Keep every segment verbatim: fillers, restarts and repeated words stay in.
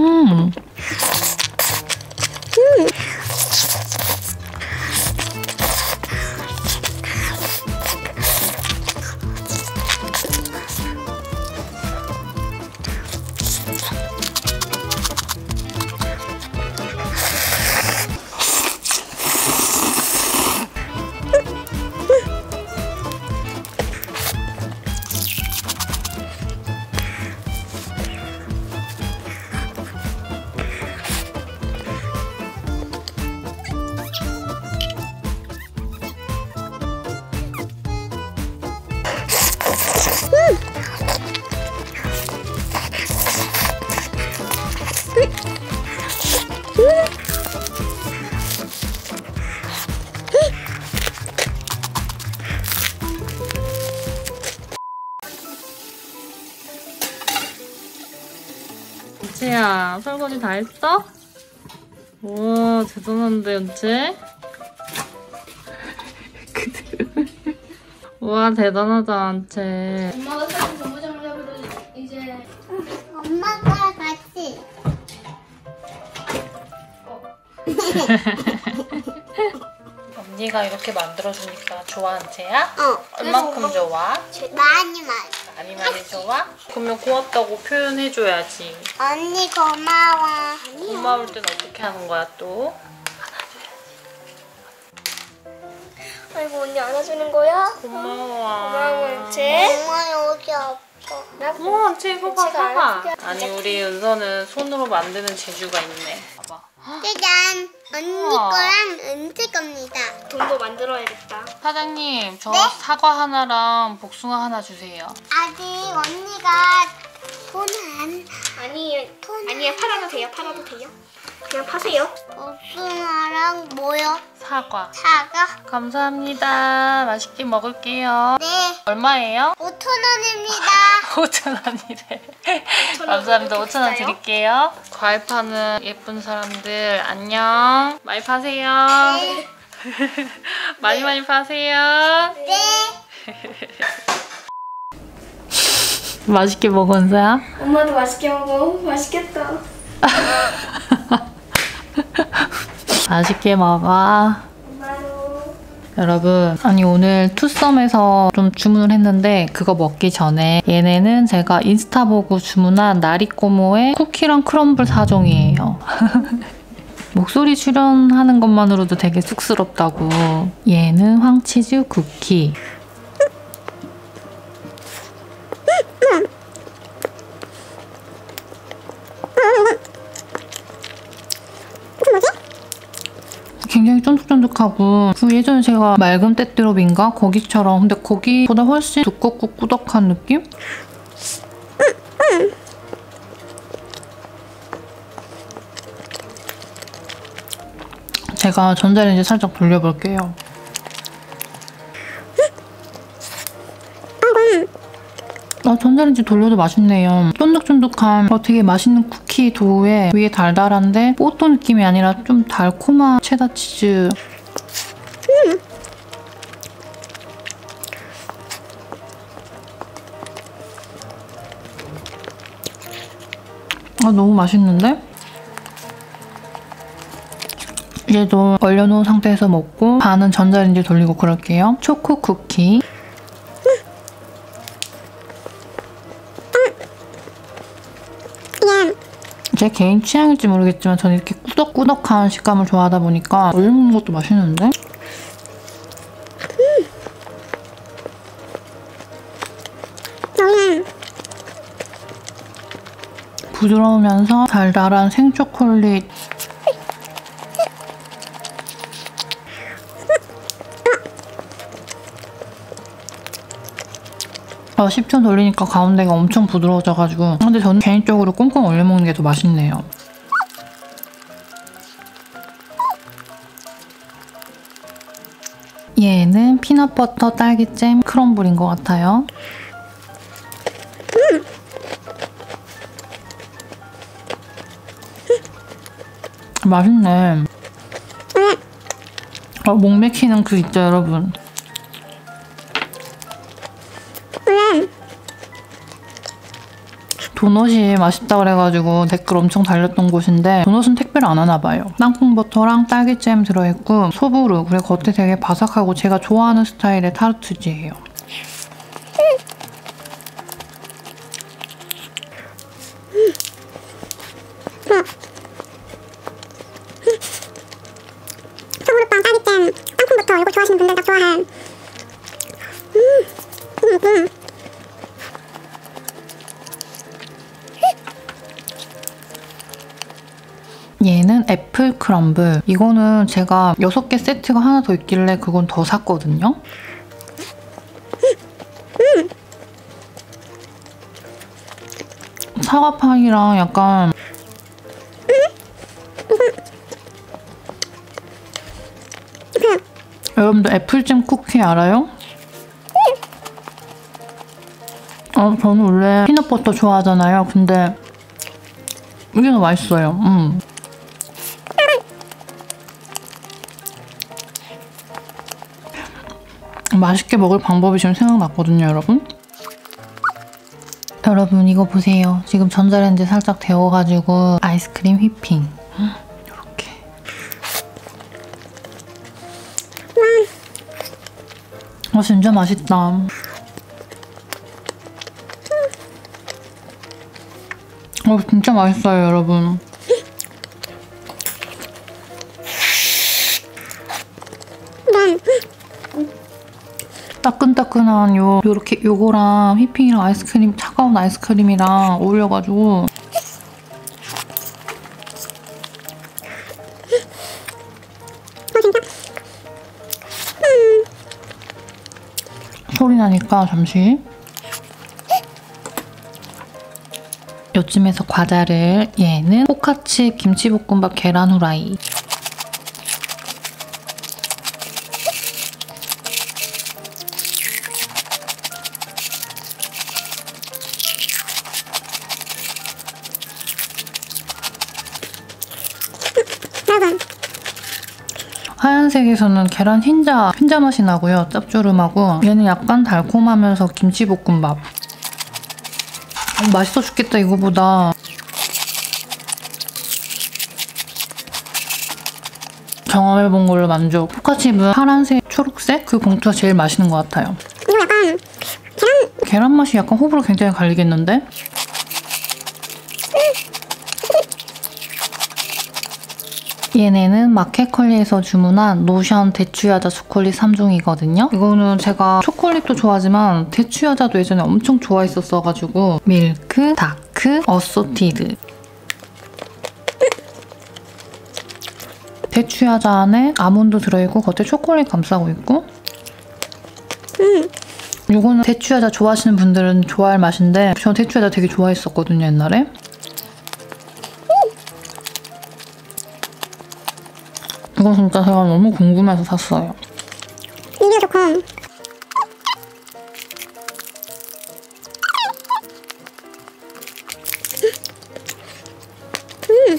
음. 연채야, 설거지 다 했어? 우와, 대단한데, 연채? 우와, 대단하다, 연채. 엄마가 사진 전부장을 이제 엄마가 같이. 언니가 이렇게 만들어주니까 좋아, 연채야? 어. 얼만큼 좋아? 많이 많이. 많이 많이 좋아? 그러면 고맙다고 표현해줘야지. 언니 고마워. 고마울 땐 어떻게 하는 거야, 또? 아이고 언니 안아주는 거야? 고마워. 고마워 연채. 엄마 여기 아파. 우와, 연채 이거 봐, 연채가 봐봐. 알아서 아니, 우리 은서는 손으로 만드는 재주가 있네. 봐봐. 짜잔. 언니 우와. 거랑 은채 겁니다. 돈도 만들어야겠다. 사장님, 저 네? 사과 하나랑 복숭아 하나 주세요. 아직 언니가 돈 안, 아니 돈 아니야 팔아도 돼요. 팔아도 돼요. 그냥 파세요. 복숭아랑 뭐요? 사과. 사과? 감사합니다. 맛있게 먹을게요. 네. 얼마예요? 오천 원입니다. 오천 원이래. 오천 원 감사합니다. 이렇게 오천 원 비싸요? 드릴게요. 과일 파는 예쁜 사람들 안녕. 많이 파세요. 네. 많이 많이 파세요. 네. 맛있게 먹어, 은서야. 엄마도 맛있게 먹어. 맛있겠다. 맛있게 먹어. 엄마도. 여러분, 아니 오늘 투썸에서 좀 주문을 했는데 그거 먹기 전에 얘네는 제가 인스타 보고 주문한 나리꼬모의 쿠키랑 크럼블 사 종이에요. 목소리 출연하는 것만으로도 되게 쑥스럽다고. 얘는 황치즈 쿠키. 굉장히 쫀득쫀득하고 그 예전에 제가 맑은 떼띠로빈가 거기처럼 근데 거기보다 훨씬 두껍고 꾸덕한 느낌? 제가 전자레인지 살짝 돌려볼게요. 어, 전자레인지 돌려도 맛있네요. 쫀득쫀득한 어, 되게 맛있는 쿠키 도우에 위에 달달한데 뽀또 느낌이 아니라 좀 달콤한 체다 치즈. 음. 아, 너무 맛있는데? 얘도 얼려놓은 상태에서 먹고 반은 전자레인지 돌리고 그럴게요. 초코 쿠키. 제 개인 취향일지 모르겠지만 저는 이렇게 꾸덕꾸덕한 식감을 좋아하다 보니까 얼려먹는 것도 맛있는데? 부드러우면서 달달한 생초콜릿. 어, 십 초 돌리니까 가운데가 엄청 부드러워져가지고 근데 저는 개인적으로 꽁꽁 얼려먹는 게 더 맛있네요. 얘는 피넛버터 딸기잼 크럼블인 것 같아요. 맛있네. 어, 목 맥히는 그 있죠, 여러분. 도넛이 맛있다 그래가지고 댓글 엄청 달렸던 곳인데 도넛은 택배를 안 하나 봐요. 땅콩버터랑 딸기잼 들어있고 소보루, 그리고 겉에 되게 바삭하고 제가 좋아하는 스타일의 타르트지예요. 소보루빵, 딸기잼, 땅콩버터 이거 좋아하시는 분들 딱 좋아할 음, 음, 음. 얘는 애플 크럼블. 이거는 제가 여섯 개 세트가 하나 더 있길래 그건 더 샀거든요. 사과빵이랑 약간 여러분들 애플잼 쿠키 알아요? 어, 저는 원래 피넛버터 좋아하잖아요. 근데 이게 더 맛있어요. 음. 맛있게 먹을 방법이 지금 생각났거든요, 여러분. 여러분 이거 보세요. 지금 전자레인지 살짝 데워가지고 아이스크림 휘핑. 이렇게. 아 진짜 맛있다. 어 진짜 맛있어요, 여러분. 따끈따끈한 요 요렇게 요거랑 휘핑이랑 아이스크림, 차가운 아이스크림이랑 어울려가지고 소리 나니까 잠시 요쯤에서 과자를, 얘는 포카치 김치볶음밥 계란 후라이. 하얀색에서는 계란 흰자, 흰자 맛이 나고요. 짭조름하고 얘는 약간 달콤하면서 김치볶음밥. 어, 맛있어 죽겠다 이거보다. 경험해본 걸로 만족. 포카칩은 파란색, 초록색 그 봉투가 제일 맛있는 것 같아요. 이거 약간 계란 계란 맛이 약간 호불호 굉장히 갈리겠는데? 얘네는 마켓컬리에서 주문한 노션 대추야자 초콜릿 삼 종이거든요. 이거는 제가 초콜릿도 좋아하지만 대추야자도 예전에 엄청 좋아했었어가지고 밀크, 다크, 어소티드. 대추야자 안에 아몬드 들어있고 겉에 초콜릿 감싸고 있고 이거는 대추야자 좋아하시는 분들은 좋아할 맛인데 저 대추야자 되게 좋아했었거든요, 옛날에. 이건 진짜 제가 너무 궁금해서 샀어요. 이게 좋고 음.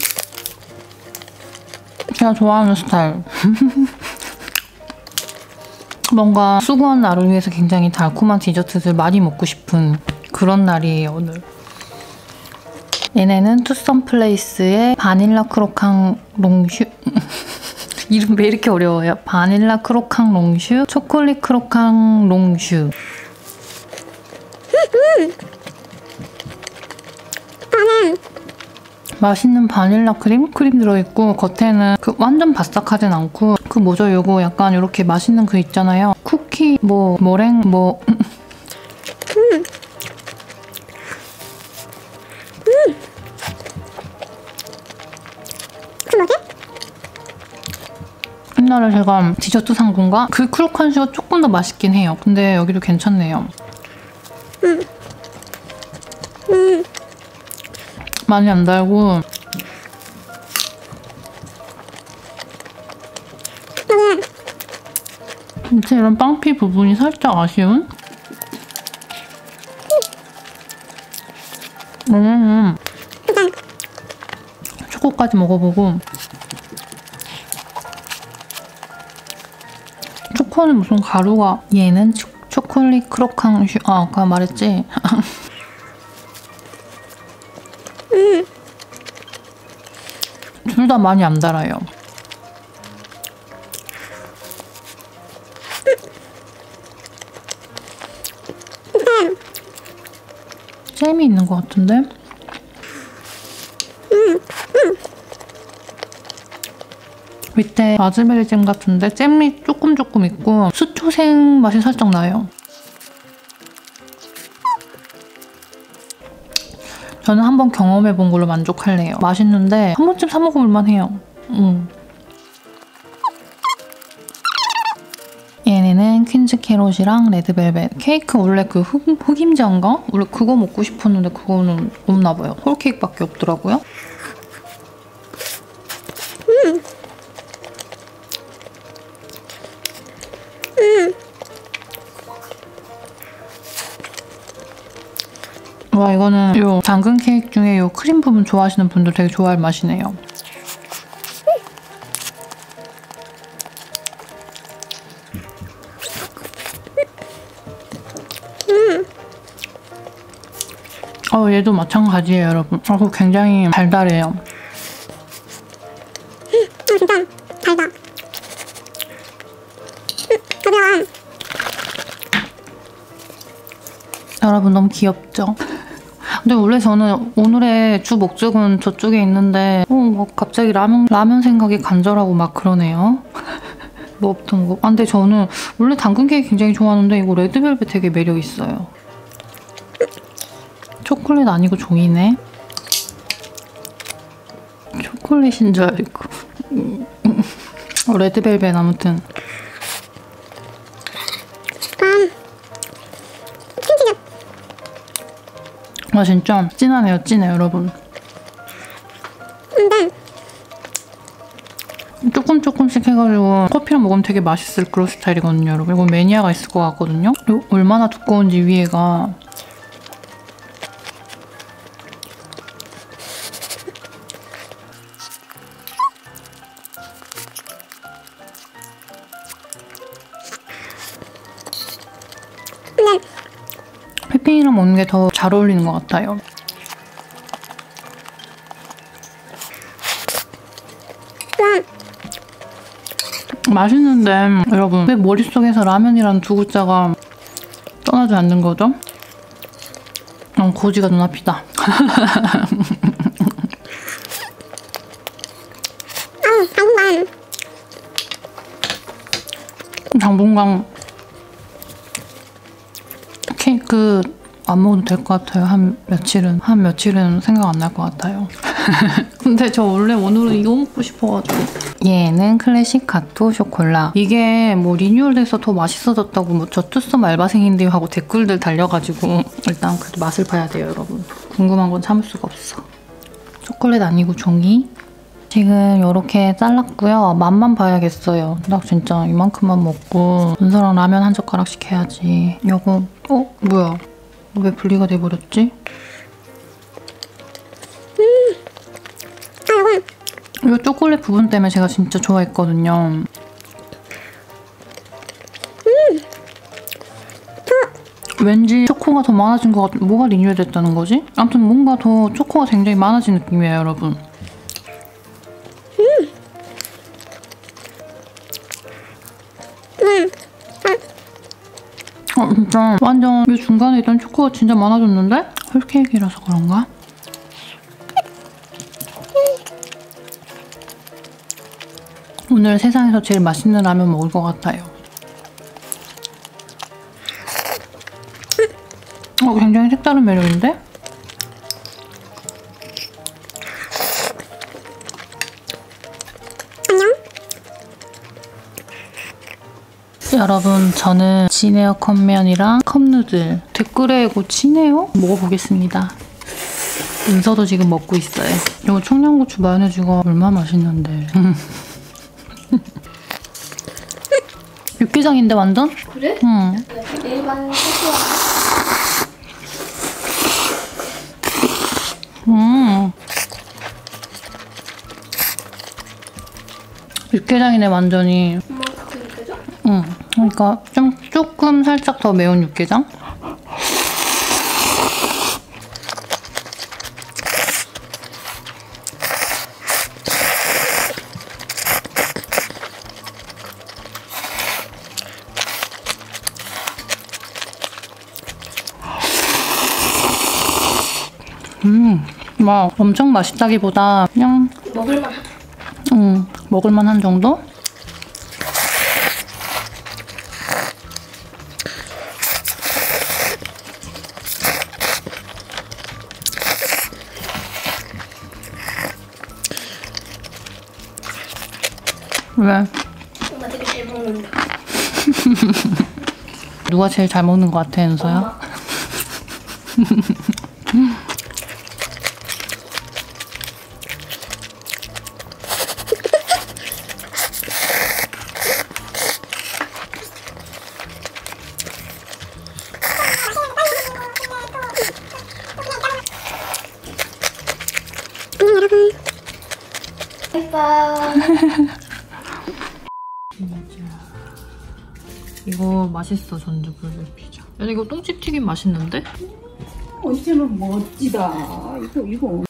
제가 좋아하는 스타일. 뭔가 수고한 날을 위해서 굉장히 달콤한 디저트들 많이 먹고 싶은 그런 날이에요, 오늘. 얘네는 투썸플레이스의 바닐라 크로캉 롱슈 이름 왜 이렇게 어려워요? 바닐라 크로캉 롱슈, 초콜릿 크로캉 롱슈. 맛있는 바닐라 크림? 크림 들어있고 겉에는 그 완전 바삭하진 않고 그 뭐죠? 요거 약간 이렇게 맛있는 그 있잖아요. 쿠키 뭐 머랭 뭐 음. 음. 그 뭐지? 옛날에 제가 디저트 상품가 그 크로칸슈가 조금 더 맛있긴 해요. 근데 여기도 괜찮네요. 음. 음. 많이 안 달고 진짜 이런 빵피 부분이 살짝 아쉬운? 음. 초코까지 먹어보고 초코는 무슨 가루가 얘는 초, 초콜릿 크로캉 슈 아 아까 말했지? 생각보다 많이 안 달아요. 잼이 있는 것 같은데? 밑에 라즈베리 잼 같은데 잼이 조금 조금 있고 수초생 맛이 살짝 나요. 저는 한번 경험해본 걸로 만족할래요. 맛있는데 한 번쯤 사 먹어볼만 해요. 음. 얘네는 퀸즈 캐롯이랑 레드벨벳. 케이크 원래 그 흑, 흑임자인가? 원래 그거 먹고 싶었는데 그거는 없나봐요. 홀케이크밖에 없더라고요. 음. 음. 와, 이거는 요 당근 케이크 중에 요 크림 부분 좋아하시는 분들 되게 좋아할 맛이네요. 어, 얘도 마찬가지예요, 여러분. 어, 그거 굉장히 달달해요. 음, 진짜 달다. 음, 가벼워. 여러분 너무 귀엽죠? 근데 원래 저는 오늘의 주 목적은 저쪽에 있는데 어, 뭐 갑자기 라면, 라면 생각이 간절하고 막 그러네요. 뭐 없던 거. 아, 근데 저는 원래 당근 케이크 굉장히 좋아하는데 이거 레드벨벳 되게 매력 있어요. 초콜릿 아니고 종이네. 초콜릿인 줄 알고. 어, 레드벨벳 아무튼. 음, 킹키즈. 아 진짜 진하네요, 진해 여러분. 근데 조금 조금씩 해가지고 커피랑 먹으면 되게 맛있을 그런 스타일이거든요, 여러분. 이거 매니아가 있을 것 같거든요. 이거 얼마나 두꺼운지 위에가. 근데 휘핑이랑 먹는 게 더 잘 어울리는 것 같아요. 와, 맛있는데 여러분 왜 머릿속에서 라면이라는 두 글자가 떠나지 않는 거죠? 어, 고지가 눈앞이다. 아우, 당분간 당분간 케이크 안 먹어도 될 것 같아요. 한 며칠은. 한 며칠은 생각 안 날 것 같아요. 근데 저 원래 오늘은 이거 먹고 싶어가지고. 얘는 클래식 가토 쇼콜라. 이게 뭐 리뉴얼돼서 더 맛있어졌다고 뭐 저 투썸 알바생인데요 하고 댓글들 달려가지고 일단 그래도 맛을 봐야 돼요, 여러분. 궁금한 건 참을 수가 없어. 초콜릿 아니고 종이. 지금 이렇게 잘랐고요. 맛만 봐야겠어요. 나 진짜 이만큼만 먹고 은서랑 라면 한 젓가락씩 해야지. 요거 어? 뭐야? 왜 분리가 돼버렸지? 음, 아, 이건 이 초콜릿 부분 때문에 제가 진짜 좋아했거든요. 음, 왠지 초코가 더 많아진 것 같은, 뭐가 리뉴얼됐다는 거지? 아무튼 뭔가 더 초코가 굉장히 많아진 느낌이에요, 여러분. 음, 어, 진짜 완전 이 중간에 있던 초코가 진짜 많아졌는데? 홀케이크라서 그런가? 오늘 세상에서 제일 맛있는 라면 먹을 것 같아요. 어, 굉장히 색다른 매력인데? 안녕. 여러분, 저는 진에어 컵면이랑 컵누들 댓글에 이거 진에어? 먹어보겠습니다. 은서도 지금 먹고 있어요. 이거 청양고추 마요네즈가 얼마나 맛있는데. 육개장인데 완전? 그래? 응. 일반 소스와 음. 육개장이네 완전히. 엄마 그렇게 느껴져? 응. 그러니까 좀 조금 살짝 더 매운 육개장? 음, 막 엄청 맛있다기보다 그냥 먹을만. 음, 먹을만한 정도? 왜? 엄마 되게 잘 먹는다. 누가 제일 잘 먹는 것 같아, 연서야? 빠이빠이. 이거 맛있어, 전주 불백 피자. 야, 이거 똥집 튀김 맛있는데? 어, 이제는 멋지다. 이거, 이거.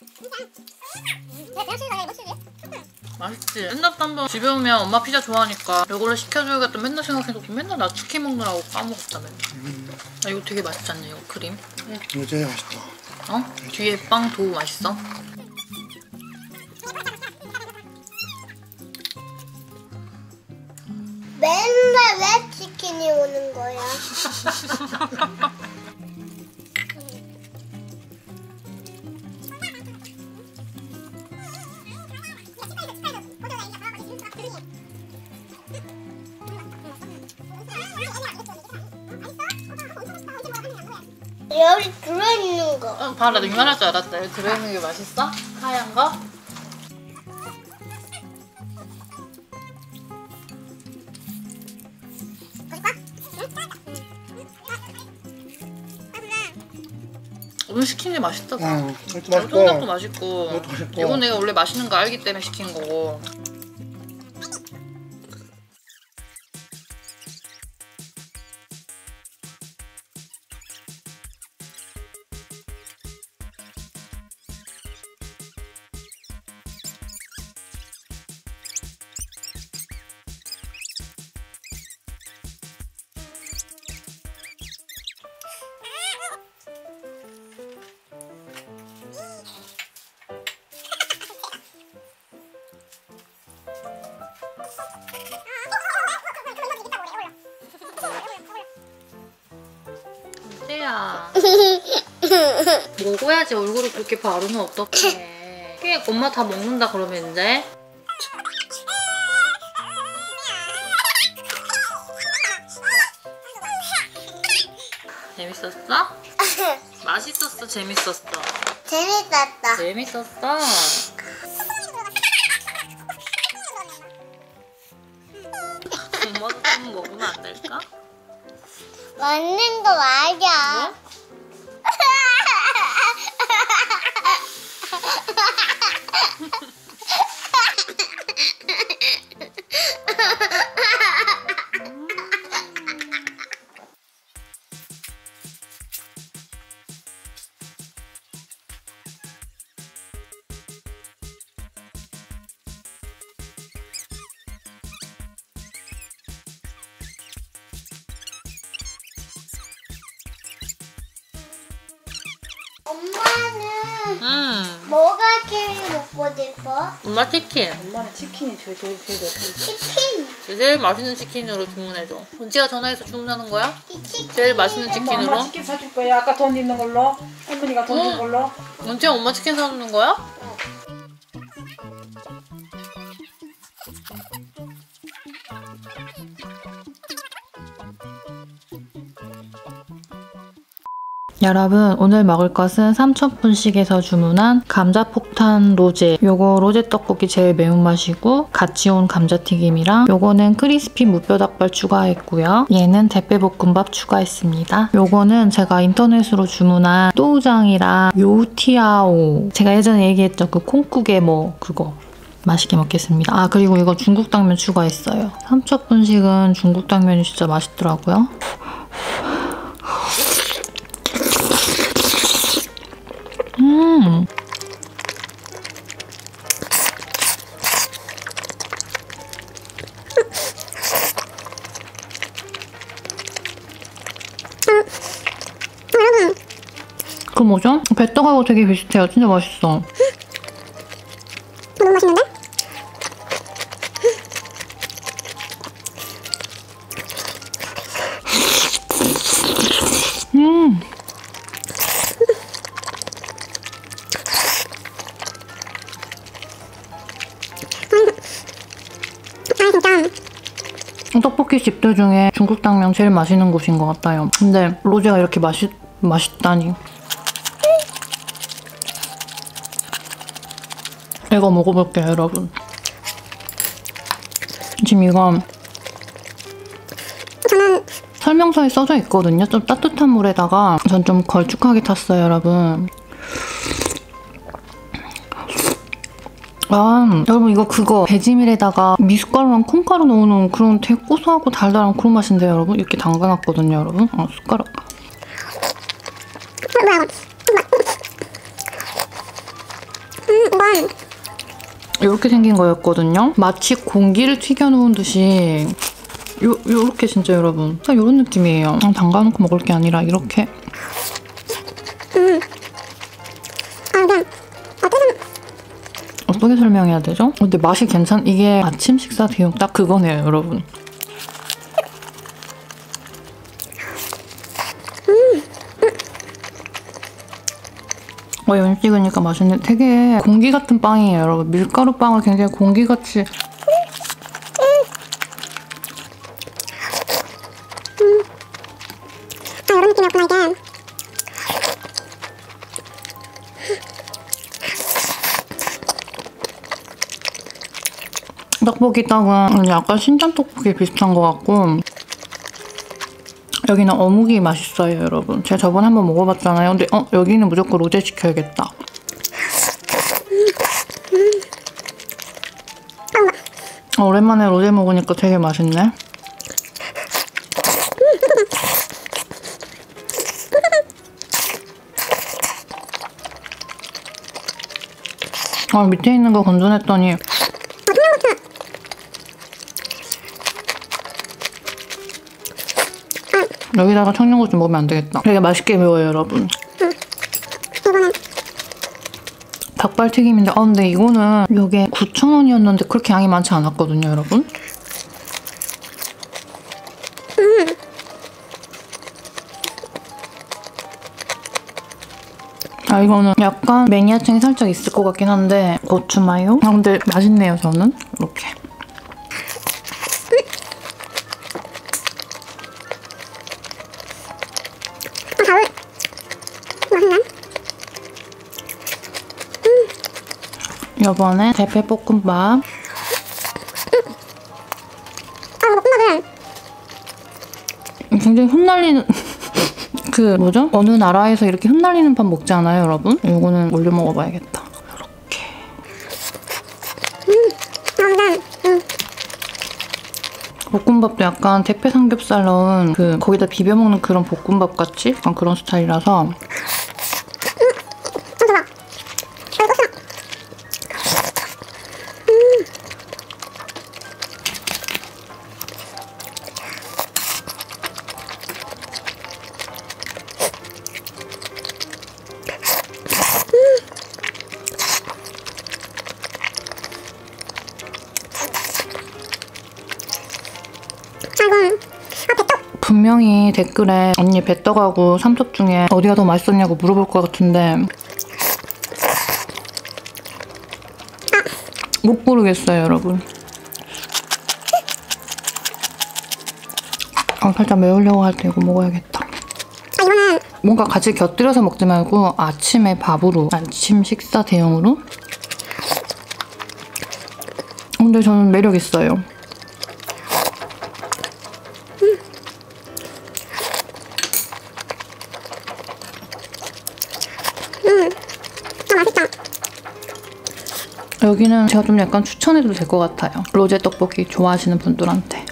맛있지? 맨날 한번 집에 오면 엄마 피자 좋아하니까 이거를 시켜줘야겠다 맨날 생각해놓고 맨날 나 치킨 먹느라고 까먹었다며. 음. 아, 이거 되게 맛있지 않냐, 이거 크림? 이거 진짜 맛있다. 어? 뒤에 빵 도우 맛있어? 맨날 왜 치킨이 오는 거야? 여기 들어있는 거. 어, 봐라, 너 이만할 줄 알았다. 여기 들어있는 게 맛있어? 하얀 거? 오늘 시킨 게 맛있다. 응, 이것도 맛있고. 통닭도 맛있고. 이것도 맛있고. 이건 내가 원래 맛있는 거 알기 때문에 시킨 거고. 야 먹어야지. 얼굴을 그렇게 바르면 어떡해. 꽤 엄마 다 먹는다 그러면 이제. 재밌었어? 맛있었어? 재밌었어? 재밌었다. 재밌었어? 엄마도 좀 먹으면 안 될까? 맞는 거 맞아. 뭐? 엄마는 응. 뭐가 제일 먹고 싶어? 엄마 치킨. 엄마는 치킨이 제일, 제일, 제일 맛있어. 치킨. 제일 맛있는 치킨으로 주문해줘. 은지가 전화해서 주문하는 거야? 이 치킨. 제일 맛있는 엄마, 치킨으로? 엄마 치킨 사줄 거야. 아까 돈 있는 걸로. 할머니가 돈 준 걸로. 은지야 엄마 치킨 사주는 거야? 여러분, 오늘 먹을 것은 삼천분식에서 주문한 감자폭탄 로제. 요거 로제 떡볶이 제일 매운맛이고 같이 온 감자튀김이랑 요거는 크리스피 무뼈닭발 추가했고요. 얘는 대패볶음밥 추가했습니다. 요거는 제가 인터넷으로 주문한 또우장이랑 요티아오. 제가 예전에 얘기했죠. 그 콩국에 뭐 그거. 맛있게 먹겠습니다. 아, 그리고 이거 중국 당면 추가했어요. 삼천분식은 중국 당면이 진짜 맛있더라고요. 음. 그 뭐죠? 배떡하고 되게 비슷해요. 진짜 맛있어. 너무 맛있는데? 음. 아 진짜. 떡볶이 집들 중에 중국 당면 제일 맛있는 곳인 것 같아요. 근데 로제가 이렇게 맛있, 맛있다니. 이거 먹어볼게요, 여러분. 지금 이건 저는 설명서에 써져 있거든요. 좀 따뜻한 물에다가 전 좀 걸쭉하게 탔어요, 여러분. 아, 여러분 이거 그거 배지밀에다가 미숫가루랑 콩가루 넣어놓은 그런 되게 고소하고 달달한 그런 맛인데요, 여러분. 이렇게 담가놨거든요, 여러분. 아, 숟가락. 뭐야 이거? 음 이건 이렇게 생긴 거였거든요. 마치 공기를 튀겨놓은 듯이 요, 요렇게 진짜 여러분. 딱 요런 느낌이에요. 아, 담가놓고 먹을 게 아니라 이렇게. 음. 아 이게 어떻게 어떻게 설명해야 되죠? 근데 맛이 괜찮... 이게 아침 식사 대용 딱 그거네요, 여러분. 어, 연 찍으니까 맛있네. 되게 공기 같은 빵이에요, 여러분. 밀가루 빵을 굉장히 공기같이... 아 이런 느낌이었구나 이게. 떡볶이 떡은 약간 신전 떡볶이 비슷한 것 같고 여기는 어묵이 맛있어요, 여러분. 제가 저번에 한번 먹어봤잖아요. 근데 어 여기는 무조건 로제 시켜야겠다. 어, 오랜만에 로제 먹으니까 되게 맛있네. 아, 밑에 있는 거 건져냈더니 여기다가 청양고추 먹으면 안 되겠다. 되게 맛있게 매워요, 여러분. 이거는 닭발튀김인데 아 근데 이거는 이게 구천 원이었는데 그렇게 양이 많지 않았거든요, 여러분. 아 이거는 약간 매니아층이 살짝 있을 것 같긴 한데 고추 마요? 아 근데 맛있네요, 저는. 이렇게. 아 가을 맛있네. 이번에 대패볶음밥. 아 볶음밥은 굉장히 흩날리는 그 뭐죠? 어느 나라에서 이렇게 흩날리는 밥 먹지 않아요, 여러분? 이거는 올려 먹어봐야겠다. 이렇게. 아 근데 음 볶음밥도 약간 대패 삼겹살 넣은 그 거기다 비벼 먹는 그런 볶음밥 같이 약간 그런 스타일이라서. 잠깐만. 이거 꼭 아이고 아 배떡 분명히 댓글에 언니 배떡하고 삼겹 중에 어디가 더 맛있었냐고 물어볼 것 같은데 못 고르겠어요, 여러분. 아, 살짝 매우려고 할 때 이거 먹어야겠다. 아 이거는 뭔가 같이 곁들여서 먹지 말고 아침에 밥으로, 아침 식사 대용으로. 근데 저는 매력 있어요. 아 맛있다. 여기는 제가 좀 약간 추천해도 될 것 같아요. 로제 떡볶이 좋아하시는 분들한테.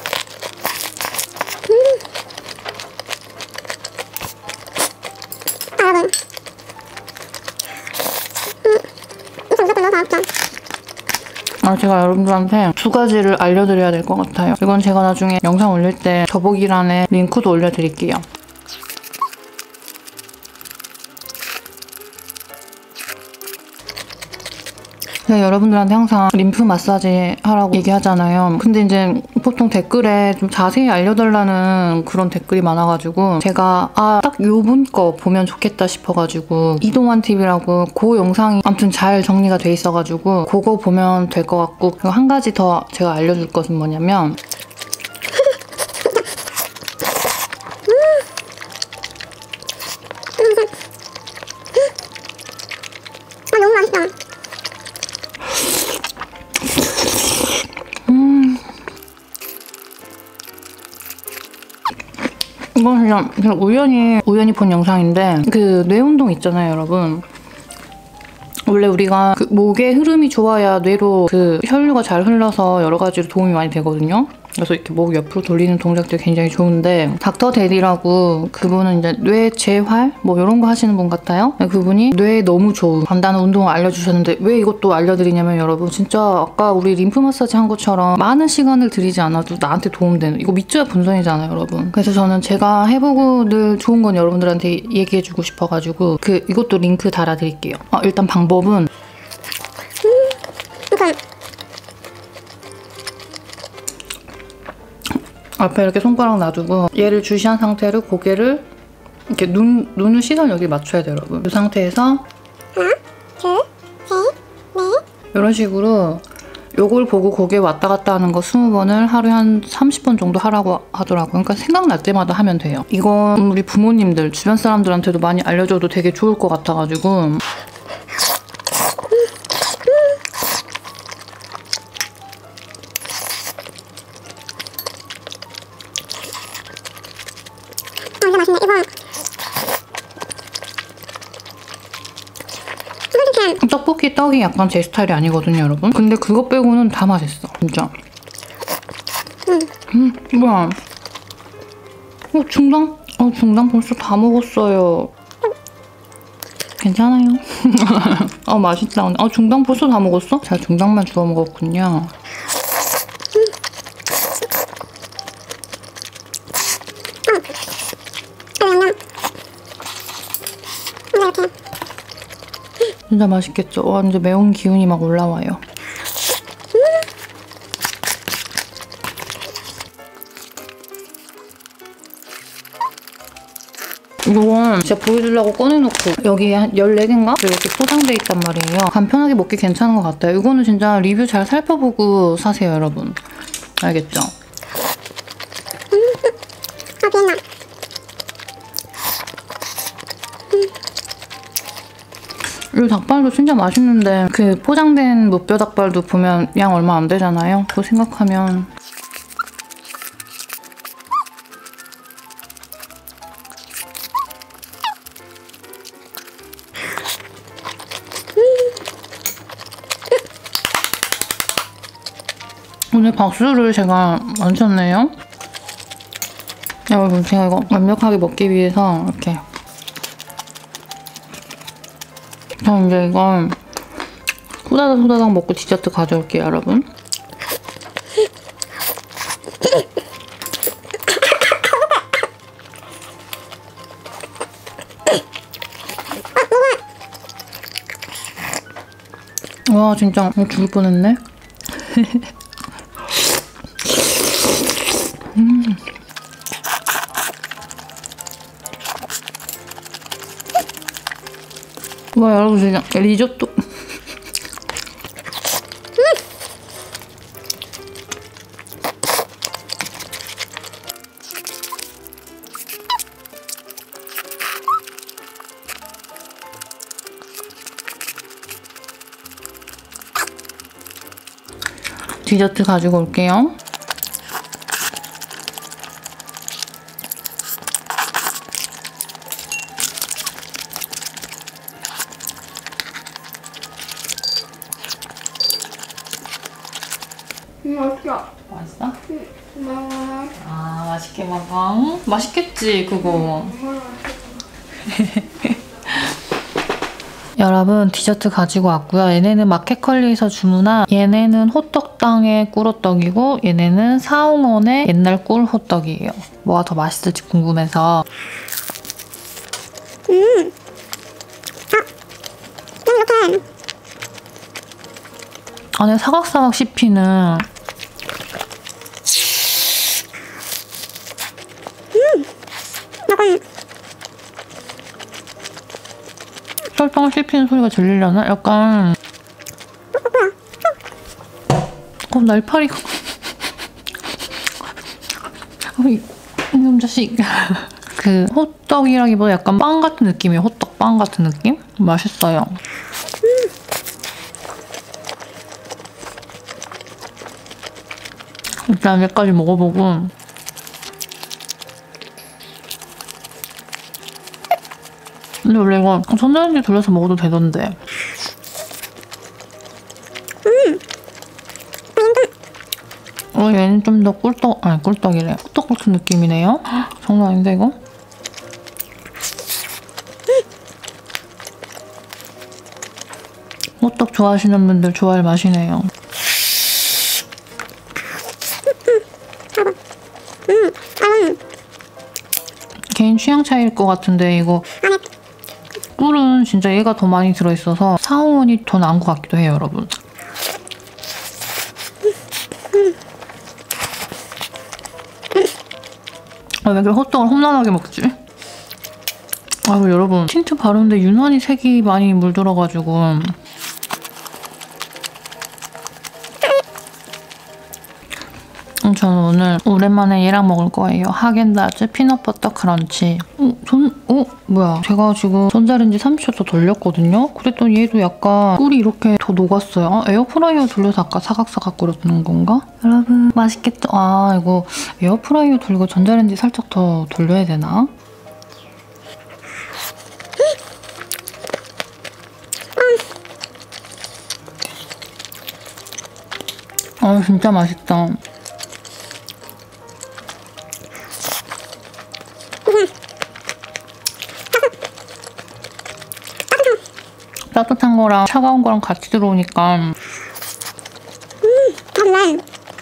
아 여러분 음 이거 무조건 넣어서 맛있다. 아, 제가 여러분들한테 두 가지를 알려드려야 될 것 같아요. 이건 제가 나중에 영상 올릴 때 더보기란에 링크도 올려드릴게요. 제가 여러분들한테 항상 림프 마사지 하라고 얘기하잖아요. 근데 이제 보통 댓글에 좀 자세히 알려달라는 그런 댓글이 많아가지고 제가 아, 딱 요분 거 보면 좋겠다 싶어가지고 이동환 티비라고 그 영상이 아무튼 잘 정리가 돼 있어가지고 그거 보면 될 것 같고, 그리고 한 가지 더 제가 알려줄 것은 뭐냐면 아, 너무 맛있다. 이건 그냥, 그냥 우연히 우연히 본 영상인데, 그 뇌 운동 있잖아요, 여러분. 원래 우리가 그 목의 흐름이 좋아야 뇌로 그 혈류가 잘 흘러서 여러 가지로 도움이 많이 되거든요. 그래서 이렇게 목 옆으로 돌리는 동작들이 굉장히 좋은데, 닥터 데디라고 그분은 이제 뇌 재활 뭐 이런 거 하시는 분 같아요. 그분이 뇌에 너무 좋은 간단한 운동을 알려주셨는데, 왜 이것도 알려드리냐면 여러분, 진짜 아까 우리 림프 마사지 한 것처럼 많은 시간을 들이지 않아도 나한테 도움되는, 이거 믿져야 본전이잖아요, 여러분. 그래서 저는 제가 해보고 늘 좋은 건 여러분들한테 얘기해주고 싶어가지고 그 이것도 링크 달아드릴게요. 아, 일단 방법은 이건 앞에 이렇게 손가락 놔두고 얘를 주시한 상태로 고개를 이렇게 눈, 눈을 시선 여기 맞춰야 돼요, 여러분. 이 상태에서 하나, 둘, 셋, 넷. 이런 식으로 요걸 보고 고개 왔다 갔다 하는 거 스무 번을 하루에 한 삼십 번 정도 하라고 하더라고요. 그러니까 생각날 때마다 하면 돼요. 이건 우리 부모님들, 주변 사람들한테도 많이 알려줘도 되게 좋을 것 같아가지고. 아, 이거 맛있네. 이거. 솔직히 떡볶이 떡이 약간 제 스타일이 아니거든요, 여러분. 근데 그거 빼고는 다 맛있어, 진짜. 음, 뭐야. 어, 중당? 어, 중당 벌써 다 먹었어요. 괜찮아요. 아, 맛있다. 아, 중당 벌써 다 먹었어? 제가 중당만 주워 먹었군요. 진짜 맛있겠죠? 와, 이제 매운 기운이 막 올라와요. 이건 제가 보여주려고 꺼내놓고 여기 한 열네 개인가? 이렇게 포장돼 있단 말이에요. 간편하게 먹기 괜찮은 것 같아요. 이거는 진짜 리뷰 잘 살펴보고 사세요, 여러분. 알겠죠? 아, 비린다. 이 닭발도 진짜 맛있는데 그 포장된 무뼈 닭발도 보면 양 얼마 안 되잖아요. 그거 생각하면 오늘 박수를 제가 안 쳤네요. 여러분, 제가 이거 완벽하게 먹기 위해서 이렇게 저 이제 이건 후다닥 후다닥 먹고 디저트 가져올게요, 여러분. 와, 진짜 죽을 뻔했네. 음. 와, 여러분, 진짜 리조또. 디저트 가지고 올게요. 음, 맛있어. 맛있어? 고마워. 아, 맛있게 먹어. 맛있겠지, 그거. 여러분, 디저트 가지고 왔고요. 얘네는 마켓컬리에서 주문한, 얘네는 호떡당의 꿀호떡이고 얘네는 사홍원의 옛날 꿀 호떡이에요. 뭐가 더 맛있을지 궁금해서. 음. 아, 좀 이렇게 안에 사각사각 씹히는 약간 설탕 씹히는 소리가 들리려나? 약간 어, 날파리가 어, 이- 이놈 자식 그 호떡이라기보다 약간 빵 같은 느낌이에요. 호떡 빵 같은 느낌? 맛있어요. 일단 여기까지 먹어보고 근데 원래 이거 전자레인지 돌려서 먹어도 되던데. 어, 얘는 좀 더 꿀떡, 아니 꿀떡이래. 호떡 같은 느낌이네요. 헉, 장난 아닌데 이거? 호떡 좋아하시는 분들 좋아할 맛이네요. 개인 취향 차이일 것 같은데 이거 꿀은 진짜 얘가 더 많이 들어있어서 사홍원이 더 나은 것 같기도 해요, 여러분. 아, 왜 이렇게 호떡을 험난하게 먹지? 아이고 여러분 틴트 바르는데 유난히 색이 많이 물들어가지고 음, 저는 오늘 오랜만에 얘랑 먹을 거예요. 하겐다즈 피넛버터 크런치. 어, 전, 어? 뭐야. 제가 지금 전자레인지 삼십 초 더 돌렸거든요? 그랬더니 얘도 약간 꿀이 이렇게 더 녹았어요. 아, 에어프라이어 돌려서 아까 사각사각 거렸는 건가? 여러분 맛있겠죠? 아 이거 에어프라이어 돌리고 전자레인지 살짝 더 돌려야 되나? 아 진짜 맛있다. 따뜻한 거랑 차가운 거랑 같이 들어오니까 달라.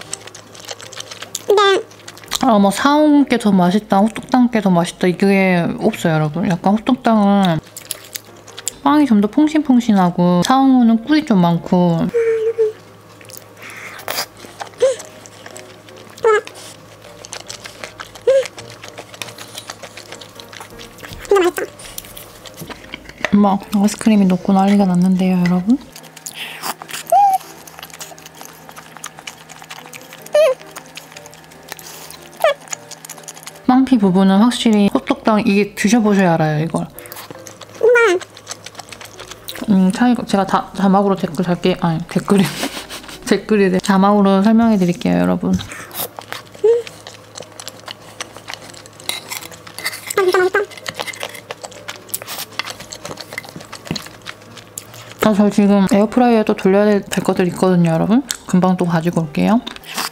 근데 아 뭐 사온 게 더 맛있다, 호떡당 게 더 맛있다 이게 없어요 여러분. 약간 호떡당은 빵이 좀 더 퐁신퐁신하고 사홍은 꿀이 좀 많고 근데 맛있다. 막 아이스크림이 녹고 난리가 났는데요 여러분. 빵피 부분은 확실히 호떡당 이게 드셔보셔야 알아요 이걸. 뭔가 음 차이가 제가 다 자막으로 댓글 달게 아니 댓글이 댓글이 자막으로 설명해 드릴게요 여러분. 아 진짜 맛있다. 아, 저 지금 에어프라이어에 또 돌려야 될 것들 있거든요 여러분. 금방 또 가지고 올게요.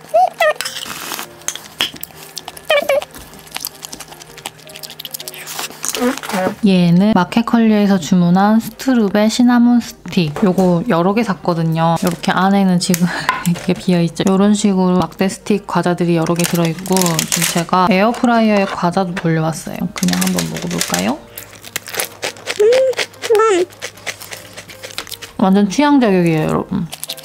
얘는 마켓컬리에서 주문한 스트룹의 시나몬 스틱. 요거 여러 개 샀거든요. 이렇게 안에는 지금 이렇게 비어있죠. 이런 식으로 막대 스틱 과자들이 여러 개 들어있고 지금 제가 에어프라이어에 과자도 돌려왔어요. 그냥 한번 먹어볼까요? 음, 완전 취향 저격이에요 여러분.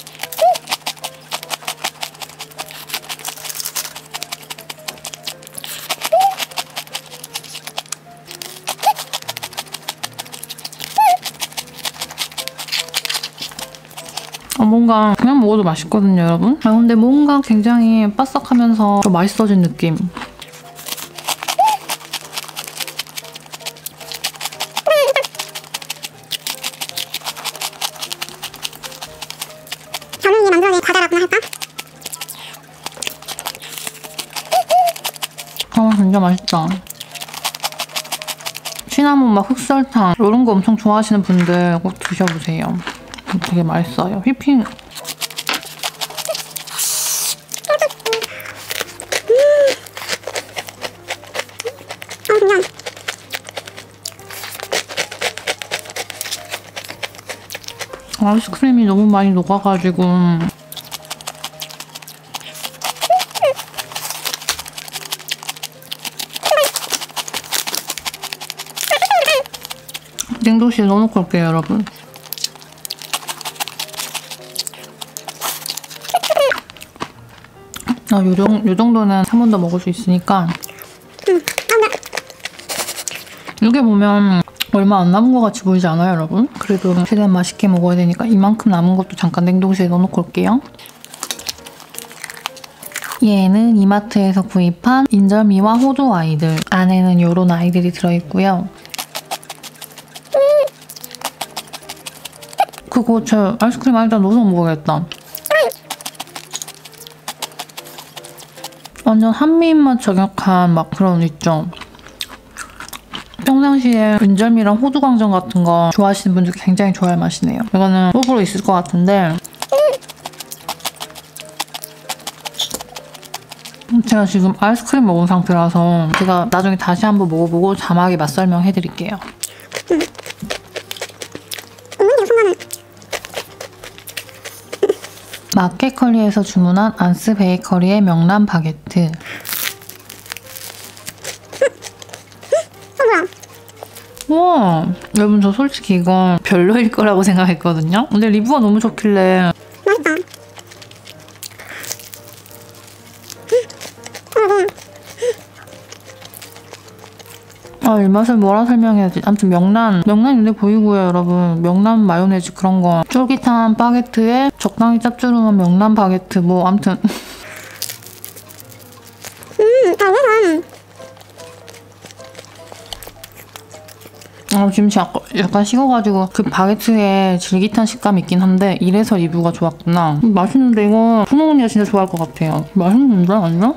어, 뭔가 그냥 먹어도 맛있거든요 여러분. 아, 근데 뭔가 굉장히 바삭하면서 좀 맛있어진 느낌. 저는 이게 만들어낸 과자라고나 할까? 아 진짜 맛있다. 시나몬 막 흑설탕 이런 거 엄청 좋아하시는 분들 꼭 드셔보세요. 되게 맛있어요. 휘핑 어 그냥 아이스크림이 너무 많이 녹아가지고 냉동실에 넣어놓고 올게요 여러분. 아, 요, 정, 요 정도는 한 번 더 먹을 수 있으니까. 이렇게 보면 얼마 안 남은 것 같이 보이지 않아요, 여러분? 그래도 최대한 맛있게 먹어야 되니까 이만큼 남은 것도 잠깐 냉동실에 넣어놓고 올게요. 얘는 이마트에서 구입한 인절미와 호두 아이들. 안에는 이런 아이들이 들어있고요. 그거 저 아이스크림 안에다 넣어서 먹어야겠다. 완전 한미 입맛 저격한 막 그런 있죠. 평상시에 인절미랑 호두광정 같은 거 좋아하시는 분들 굉장히 좋아할 맛이네요. 이거는 호불호 있을 것 같은데 제가 지금 아이스크림 먹은 상태라서 제가 나중에 다시 한번 먹어보고 자막에 맛 설명해드릴게요. 마켓컬리에서 주문한 안스 베이커리의 명란 바게트. 와, 여러분 저 솔직히 이건 별로일 거라고 생각했거든요. 근데 리뷰가 너무 좋길래 맛있다. 아, 이 맛을 뭐라 설명해야지. 아무튼 명란, 명란 눈에 보이고요, 여러분. 명란 마요네즈 그런 거. 쫄깃한 바게트에 적당히 짭조름한 명란 바게트. 뭐 아무튼 음, 달달한. 아, 지금 약간, 약간 식어가지고 그 바게트에 질깃한 식감이 있긴 한데 이래서 리뷰가 좋았구나. 음, 맛있는데 이거 푸는 언니가 진짜 좋아할 것 같아요. 맛있는데 아니야?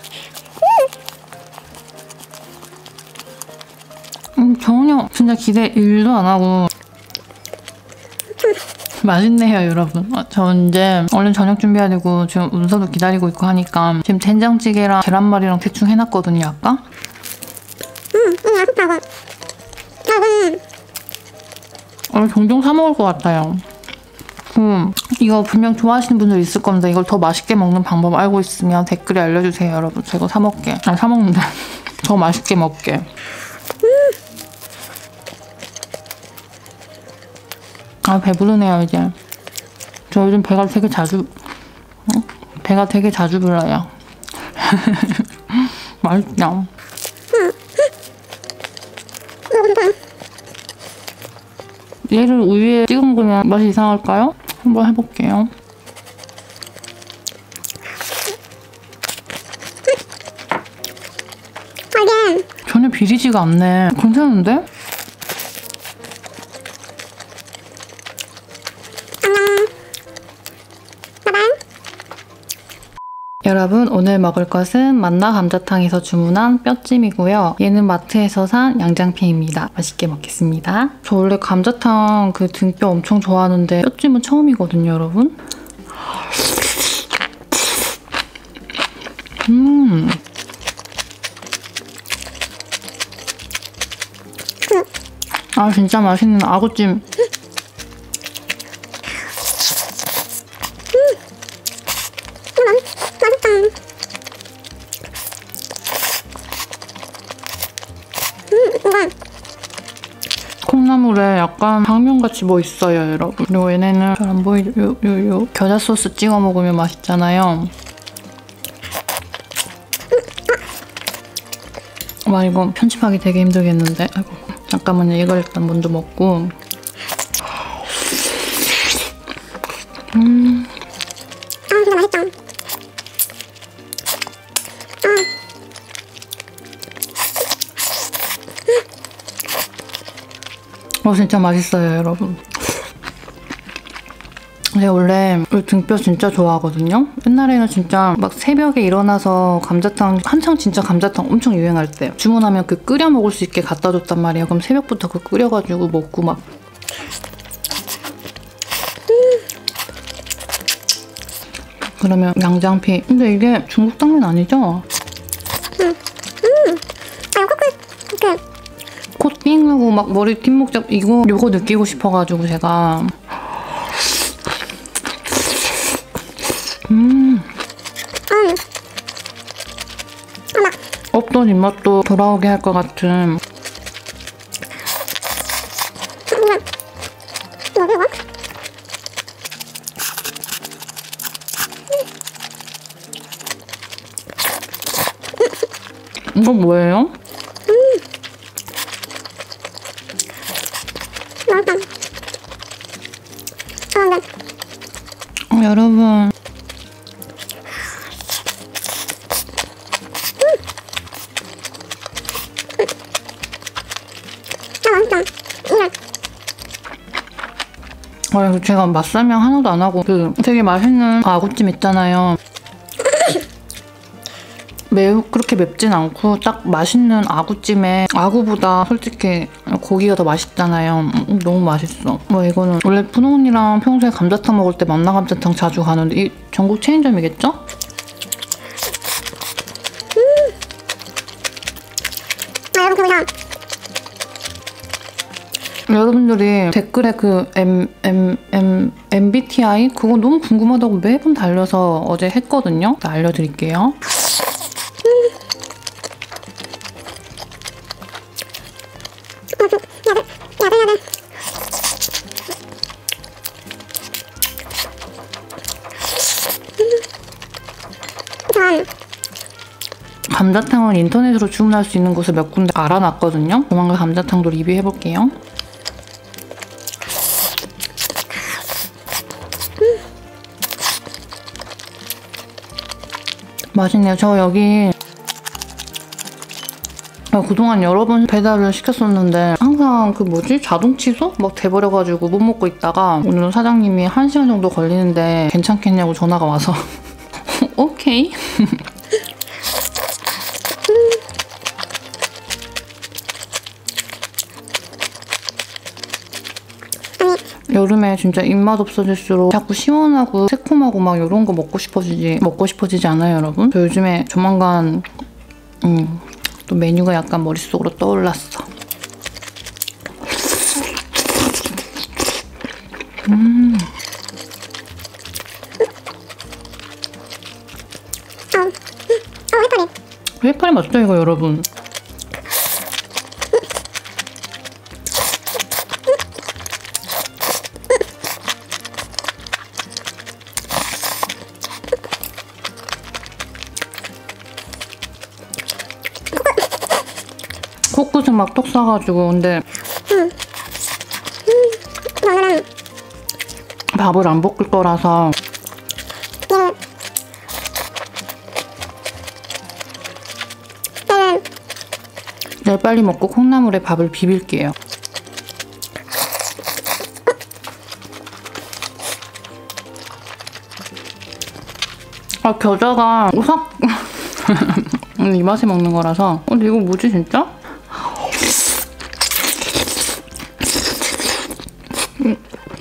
음, 전혀 진짜 기대 일도 안 하고 맛있네요, 여러분. 아, 저 이제 얼른 저녁 준비해야 되고 지금 운서도 기다리고 있고 하니까 지금 된장찌개랑 계란말이랑 대충 해놨거든요, 아까. 음, 음, 맛있다. 이거. 이거는 오늘 종종 사 먹을 것 같아요. 음, 이거 분명 좋아하시는 분들 있을 건데 이걸 더 맛있게 먹는 방법 알고 있으면 댓글에 알려주세요, 여러분. 저 이거 사 먹게. 아, 사 먹는다. 더 맛있게 먹게. 아, 배부르네요, 이제. 저 요즘 배가 되게 자주, 어? 배가 되게 자주 불러요. 맛있다. 얘를 우유에 찍어 먹으면 맛이 이상할까요? 한번 해볼게요. 이게 전혀 비리지가 않네. 괜찮은데? 여러분, 오늘 먹을 것은 만나 감자탕에서 주문한 뼈찜이고요. 얘는 마트에서 산 양장피입니다. 맛있게 먹겠습니다. 저 원래 감자탕 그 등뼈 엄청 좋아하는데 뼈찜은 처음이거든요, 여러분. 음. 아, 진짜 맛있는 아구찜. 콩나물에 약간 당면같이 뭐 있어요, 여러분. 그리고 얘네는 잘 안 보이죠? 요, 요, 요 겨자 소스 찍어 먹으면 맛있잖아요. 와, 이거 편집하기 되게 힘들겠는데? 아이고, 잠깐만요. 이걸 일단 먼저 먹고. 음. 아, 진짜 맛있다. 어, 진짜 맛있어요, 여러분. 제가 원래 등뼈 진짜 좋아하거든요. 옛날에는 진짜 막 새벽에 일어나서 감자탕, 한창 진짜 감자탕 엄청 유행할 때 주문하면 그 끓여 먹을 수 있게 갖다 줬단 말이에요. 그럼 새벽부터 그 끓여가지고 먹고 막. 그러면 양장피. 근데 이게 중국 당면 아니죠? 음, 음. 아, 이거 코끝, 이렇게. 코팅하고 막 머리 뒷목 잡 이거 요거 느끼고 싶어가지고 제가. 음. 음. 어머. 없던 입맛도 돌아오게 할 것 같은. 이거. 이거, 이거. 이거 뭐예요? 맛있다. 아, 어, 여러분. 아, 제가 맛설명 하나도 안 하고 그 되게 맛있는 아구찜 있잖아요. 매우 그렇게 맵진 않고 딱 맛있는 아구찜에 아구보다 솔직히 고기가 더 맛있잖아요. 음, 너무 맛있어. 뭐 이거는 원래 푸노 언니랑 평소에 감자탕 먹을 때 만나감자탕 자주 가는데 이 전국 체인점이겠죠? 아, 여러분 그거 여러분들이 댓글에 그 M, M, M, 엠비티아이 그거 너무 궁금하다고 매번 달려서 어제 했거든요. 알려드릴게요. 감자탕은 인터넷으로 주문할 수 있는 곳을 몇 군데 알아놨거든요. 조만간 감자탕도 리뷰해볼게요. 맛있네요. 저 여기 그동안 여러 번 배달을 시켰었는데 항상 그 뭐지? 자동 취소? 막 돼버려가지고 못 먹고 있다가 오늘은 사장님이 한 시간 정도 걸리는데 괜찮겠냐고 전화가 와서 오케이. 여름에 진짜 입맛 없어질수록 자꾸 시원하고 새콤하고 막 이런 거 먹고 싶어지지 먹고 싶어지지 않아요, 여러분? 저 요즘에 조만간 음, 또 메뉴가 약간 머릿속으로 떠올랐어. 음. 어, 해파리. 해파리 맞죠, 이거 여러분? 코끝은 막 톡 싸가지고 근데 응. 응. 오늘은 밥을 안 볶을 거라서 얘는 얘는 내일 빨리 먹고 콩나물에 밥을 비빌게요. 아, 겨자가 싹 이 맛에 먹는 거라서 어, 근데 이거 뭐지 진짜? 음.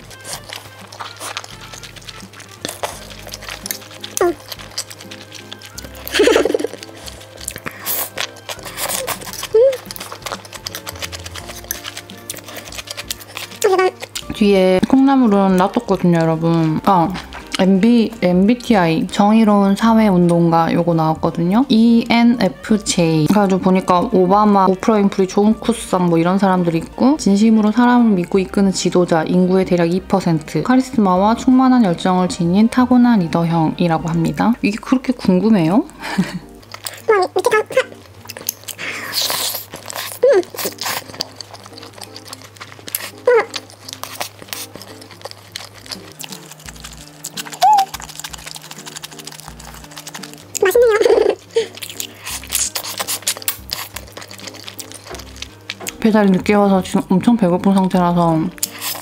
뒤에 콩나물은 놔뒀거든요, 여러분. 아, 엠비, 엠비티아이 정의로운 사회운동가 요거 나왔거든요. 이엔에프제이 그래가지고 보니까 오바마, 오프라 윈프리, 존 쿠상 뭐 이런 사람들이 있고 진심으로 사람을 믿고 이끄는 지도자, 인구의 대략 이 퍼센트 카리스마와 충만한 열정을 지닌 타고난 리더형이라고 합니다. 이게 그렇게 궁금해요? 뭐 밑에 다 파. 음. 맛있네요. 배달이 늦게 와서 지금 엄청 배고픈 상태라서 음.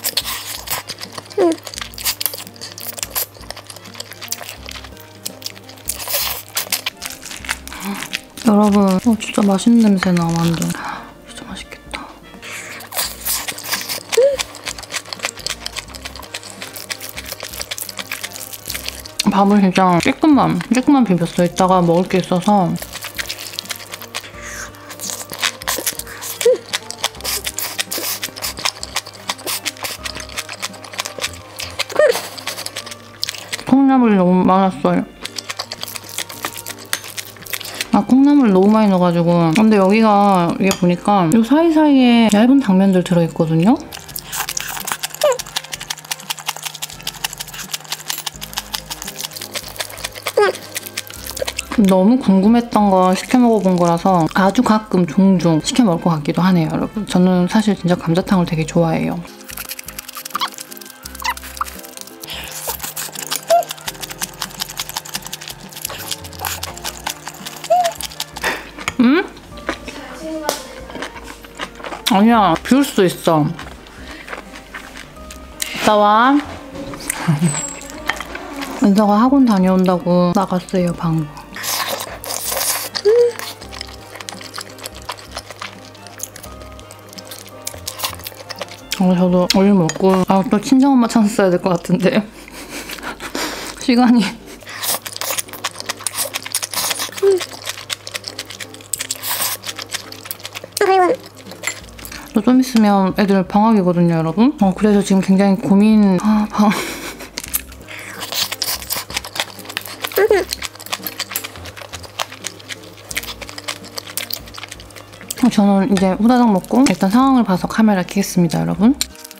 여러분 어, 진짜 맛있는 냄새 나 완전. 진짜 맛있겠다. 밥을 진짜 조금만 조금만 비볐어. 이따가 먹을 게 있어서. 콩나물이 너무 많았어요. 아, 콩나물 너무 많이 넣어가지고. 근데 여기가 이게 보니까 이 사이사이에 얇은 당면들 들어있거든요. 너무 궁금했던 거 시켜 먹어본 거라서 아주 가끔 종종 시켜 먹을 것 같기도 하네요, 여러분. 저는 사실 진짜 감자탕을 되게 좋아해요. 음? 아니야, 비울 수도 있어. 이따 와. 은서가 학원 다녀온다고 나갔어요, 방금. 어, 저도 얼른 먹고 아, 또 친정엄마 찬스 써야 될 것 같은데 시간이. 또 좀 있으면 애들 방학이거든요, 여러분. 어, 그래서 지금 굉장히 고민. 아, 방학. 저는 이제 후다닥 먹고 일단 상황을 봐서 카메라 켜겠습니다, 여러분.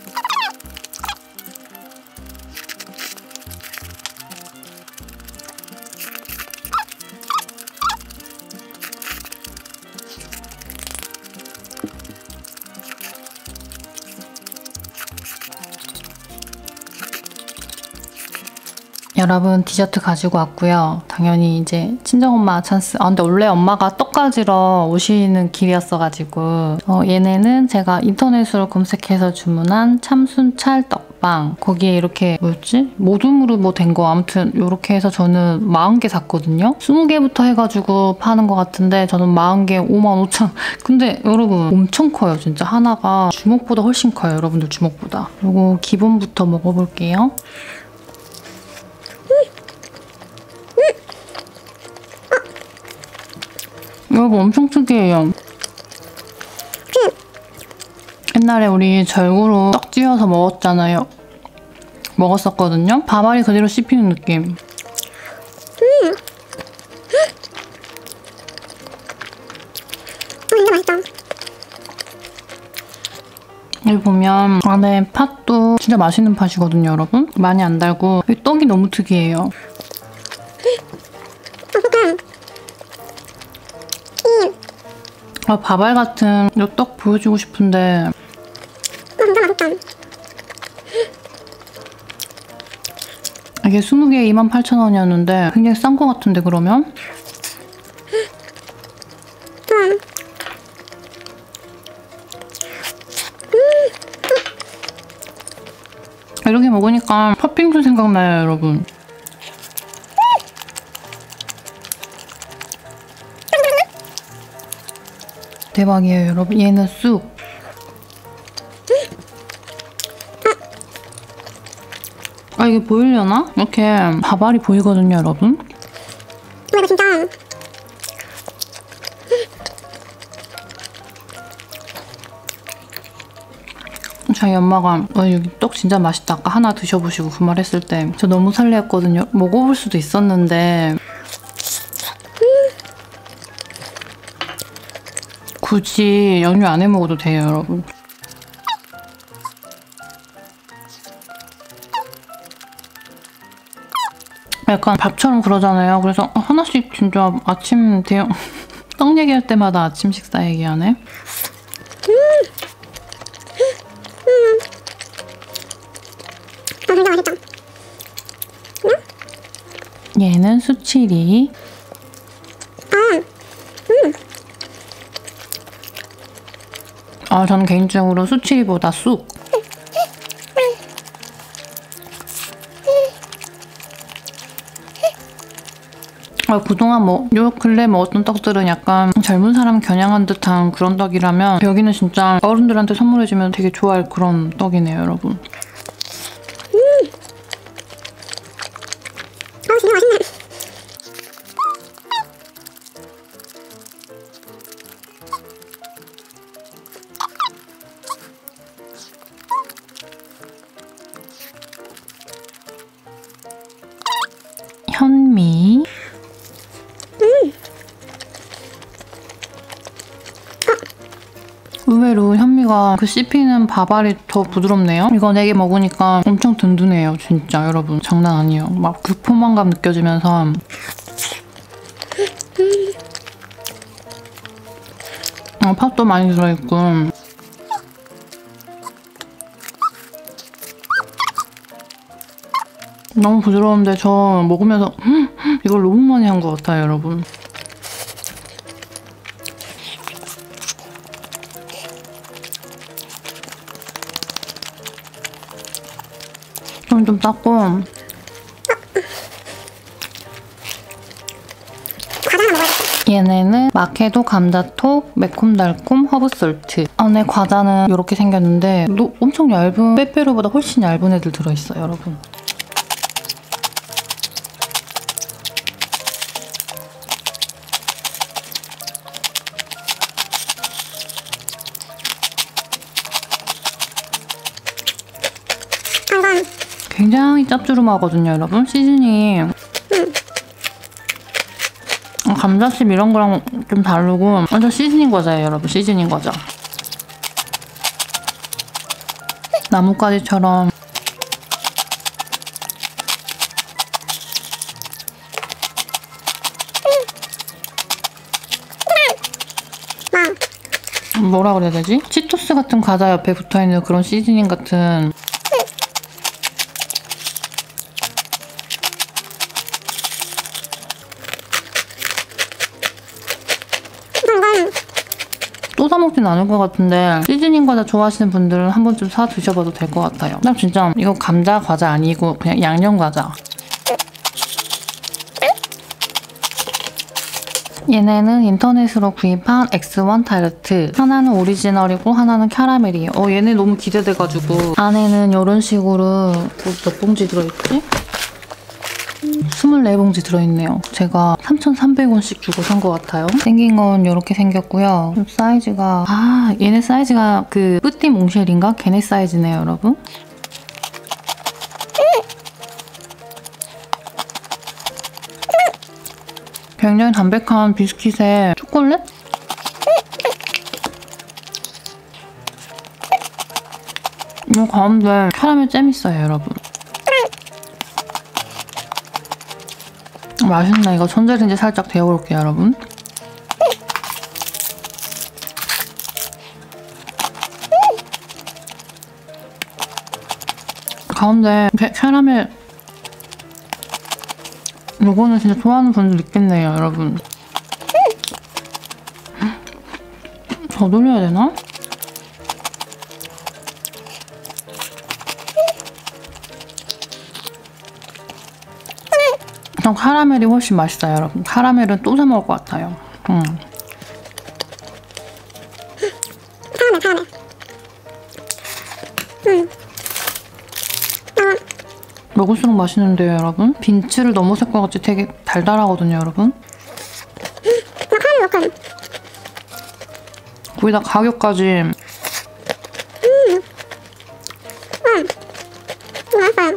여러분, 디저트 가지고 왔고요. 당연히 이제 친정엄마 찬스. 아, 근데 원래 엄마가 떡 가지러 오시는 길이었어가지고 어, 얘네는 제가 인터넷으로 검색해서 주문한 참순 찰떡빵. 거기에 이렇게 뭐였지? 모둠으로 뭐 된 거 아무튼 이렇게 해서 저는 사십 개 샀거든요. 스무 개부터 해가지고 파는 것 같은데 저는 사십 개 오만 오천 원. 근데 여러분 엄청 커요, 진짜. 하나가 주먹보다 훨씬 커요, 여러분들 주먹보다. 이거 기본부터 먹어볼게요. 여러분 엄청 특이해요. 옛날에 우리 절구로 떡 찌어서 먹었잖아요. 먹었었거든요. 밥알이 그대로 씹히는 느낌. 음. 진짜 맛있다. 여기 보면 안에 팥도 진짜 맛있는 팥이거든요, 여러분. 많이 안 달고 이 떡이 너무 특이해요. 아, 밥알 같은 이 떡 보여주고 싶은데 진짜 맛있다. 이게 스무 개에 이만 팔천 원이었는데 굉장히 싼 거 같은데 그러면? 음. 이렇게 먹으니까 팥빙수 생각나요, 여러분. 대박이에요, 여러분. 얘는 쑥. 아, 이게 보이려나? 이렇게 밥알이 보이거든요, 여러분. 이거 진짜. 저희 엄마가 어, 여기 떡 진짜 맛있다. 아까 하나 드셔보시고 그 말 했을 때 저 너무 설레었거든요. 먹어볼 수도 있었는데 굳이 연유 안 해 먹어도 돼요, 여러분. 약간 밥처럼 그러잖아요. 그래서 하나씩 진짜 아침 대용 떡 얘기할 때마다 아침 식사 얘기하네. 음. 음. 아, 진짜 맛있다. 응? 얘는 수치리. 아, 음. 아, 저는 개인적으로 수치리보다 쑥. 아, 그동안 뭐, 요 근래 먹었던 떡들은 약간 젊은 사람 겨냥한 듯한 그런 떡이라면 여기는 진짜 어른들한테 선물해주면 되게 좋아할 그런 떡이네요, 여러분. 음. 아, 진짜 맛있네. 현미. 음. 의외로 현미가 그 씹히는 밥알이 더 부드럽네요. 이거 네 개 먹으니까 엄청 든든해요, 진짜 여러분. 장난 아니에요. 막 그 포만감 느껴지면서. 어, 팥도 많이 들어있고. 너무 부드러운데 저 먹으면서 이걸 너무 많이 한 것 같아요, 여러분. 좀 좀 닦고. 과자 하나 먹어야겠다. 얘네는 마케도 감자톡 매콤달콤 허브솔트. 안에 과자는 이렇게 생겼는데 너, 엄청 얇은 빼빼로보다 훨씬 얇은 애들 들어있어요, 여러분. 이건 굉장히 짭조름하거든요, 여러분. 시즈닝. 어, 감자칩 이런 거랑 좀 다르고 완전 시즈닝 과자예요, 여러분. 시즈닝 과자. 나뭇가지처럼 뭐라 그래야 되지? 치토스 같은 과자 옆에 붙어있는 그런 시즈닝 같은. 또 사 먹진 않을 것 같은데 시즈닝 과자 좋아하시는 분들은 한 번쯤 사 드셔봐도 될 것 같아요. 난 진짜 이거 감자 과자 아니고 그냥 양념 과자. 얘네는 인터넷으로 구입한 엑스원 타르트. 하나는 오리지널이고 하나는 캐러멜이에요. 어, 얘네 너무 기대돼가지고. 안에는 이런 식으로 몇 봉지 들어있지? 스물네 봉지 들어있네요. 제가 삼천삼백 원씩 주고 산 것 같아요. 생긴 건 이렇게 생겼고요. 사이즈가 아 얘네 사이즈가 그 뿌띠 몽쉘인가? 걔네 사이즈네요, 여러분. 굉장히 담백한 비스킷에 초콜릿? 이 가운데 캐러멜 잼 있어요, 여러분. 맛있네. 이거 전자레인지 살짝 데워볼게요, 여러분. 가운데 캐, 캐러멜 요거는 진짜 좋아하는 분들 있겠네요, 여러분. 더 돌려야 되나? 전 카라멜이 훨씬 맛있어요, 여러분. 카라멜은 또 사 먹을 것 같아요. 음. 카라멜, 카라멜. 음. 먹을수록 맛있는데요, 여러분. 빈츠를 넘어설 것 같이 되게 달달하거든요, 여러분. 나 카라멜 먹거든. 거기다 가격까지. 음. 음. 맛있어요.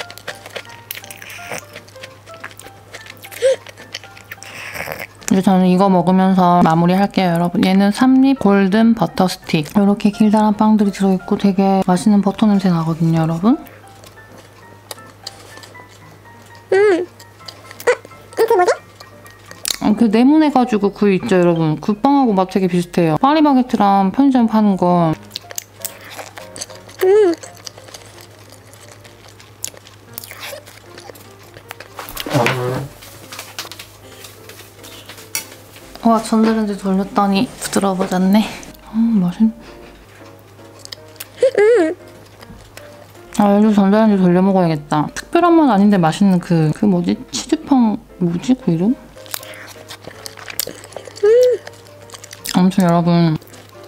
이제 저는 이거 먹으면서 마무리할게요, 여러분. 얘는 삼립 골든 버터 스틱. 이렇게 길다란 빵들이 들어있고 되게 맛있는 버터 냄새 나거든요, 여러분. 음. 어? 이게 뭐지? 어, 그 네모내가지고 그 있죠, 여러분. 그 빵하고 맛 되게 비슷해요. 파리바게트랑 편의점 파는 거. 음. 와, 전자레인지 돌렸더니 부드러워졌네. 음, 맛있... 아, 얘도 전자레인지 돌려 먹어야겠다. 특별한 맛 아닌데 맛있는 그, 그 뭐지? 치즈빵, 뭐지? 그 이름? 아무튼 여러분.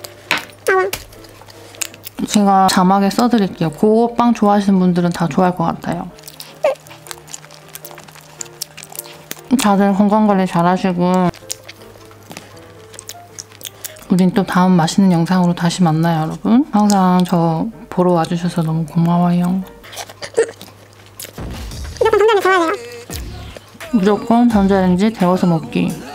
제가 자막에 써드릴게요. 그거 빵 좋아하시는 분들은 다 좋아할 것 같아요. 다들 건강관리 잘 하시고 우린 또 다음 맛있는 영상으로 다시 만나요, 여러분. 항상 저 보러 와주셔서 너무 고마워요. 무조건 전자레인지 데워야 돼요. 무조건 전자레인지 데워서 먹기.